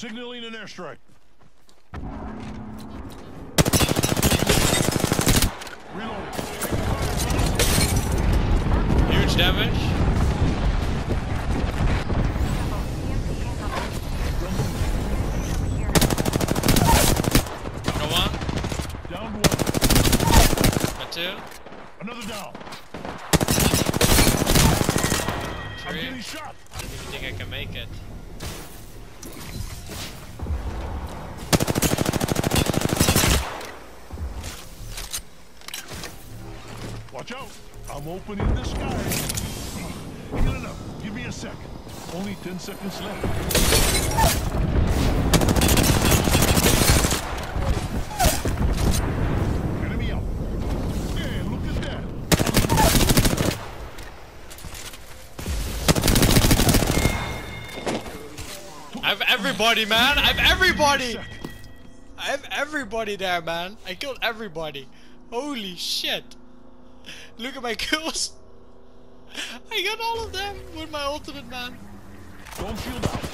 Signaling an airstrike. Reloading. Huge damage. Got one. Down one. Got two. Another down. I'm Three. getting shot. I don't even think I can make it. Watch out. I'm opening the sky. Ain't enough. Give me a sec. Only 10 seconds left. Enemy out. Yeah, look at that. I have everybody, man! I have everybody! I have everybody there, man! I killed everybody! Holy shit! Look at my kills! I got all of them with my ultimate, man! Don't shield out.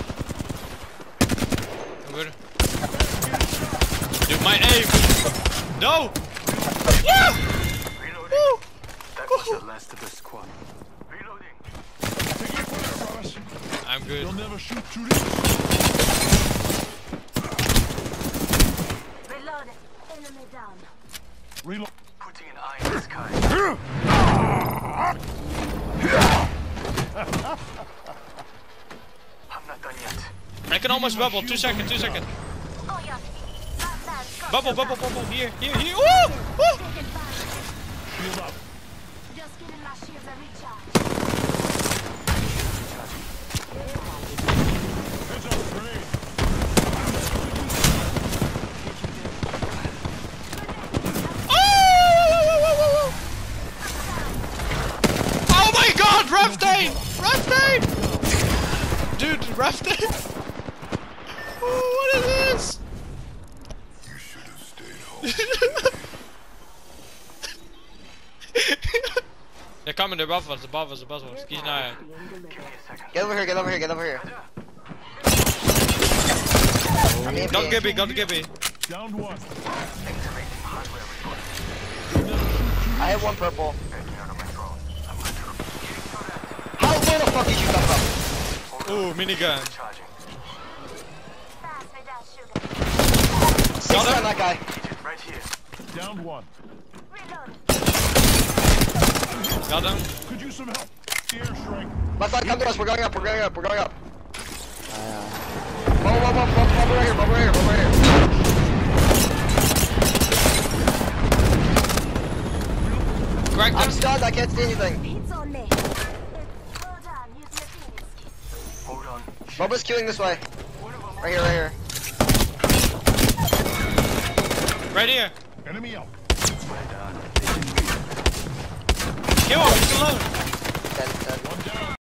I'm good. Dude, my aim! No! Woo! Woo! That was the last of the squad. Reloading. Take it from there, brothers. I'm good. They'll never shoot through this. Reload. Enemy down. Reload. Putting an eye in the sky. I'm not done yet. I can almost bubble. 2 seconds, 2 seconds. Oh yeah. Bubble, bubble, bubble. Here, here, here. Woo! Woo! Shield up. Just getting my shields a recharge. Heads up, grenade. Oh my god, Raftain! Raftain! Dude, Raftain! Oh, what is this? You should have stayed home. They're coming, they're above us, above us, above us. Kies naar. Give me a second. Get over here, get over here, get over here. Got Gibby, got Gibby. Down one. Activating hardware report. I have one purple. Backing out of my drone. I'm going to. How where the fuck did you come from? Ooh, minigun. Charging. Fast without sugar. Six on that guy. Agent right here. Down one. Reload. Got him. Could use some help. Airstrike. Left side, come to us, we're going up, we're going up, we're going up. Bubble right here, bubble right here, bubble right here. Cracked I'm him. stunned, I can't see anything. Hits on me. Hold on. Use your fingers. Hold on. Bubba's queuing this way. Right here, right here. Right here. Enemy out. Well done. Kill him, he's alone. Dead, dead. One down.